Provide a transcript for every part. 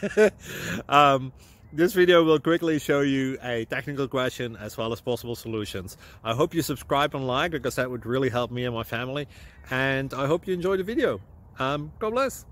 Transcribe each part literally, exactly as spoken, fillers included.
um, this video will quickly show you a technical question as well as possible solutions. I hope you subscribe and like, because that would really help me and my family. And I hope you enjoy the video. Um, God bless.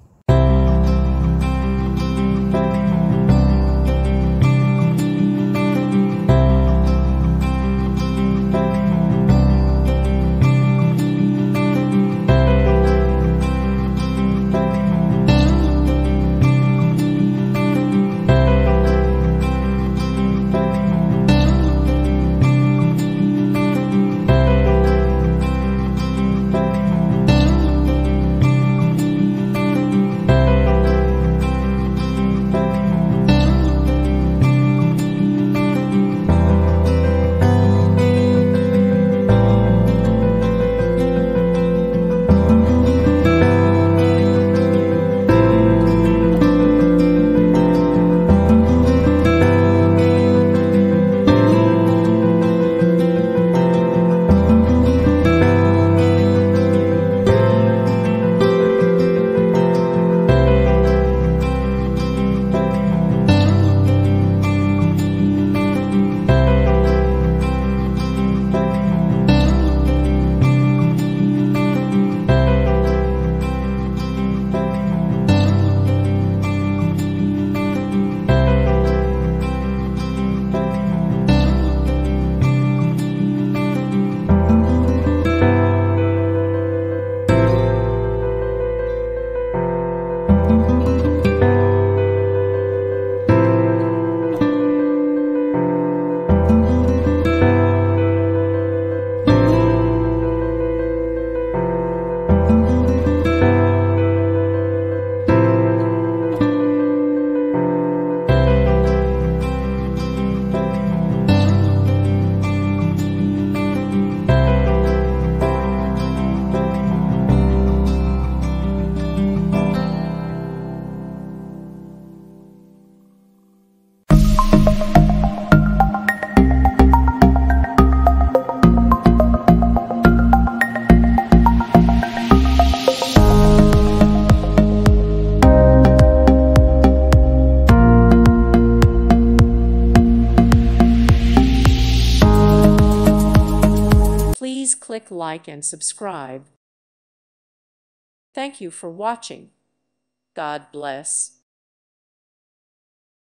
Please click like and subscribe. Thank you for watching. God bless.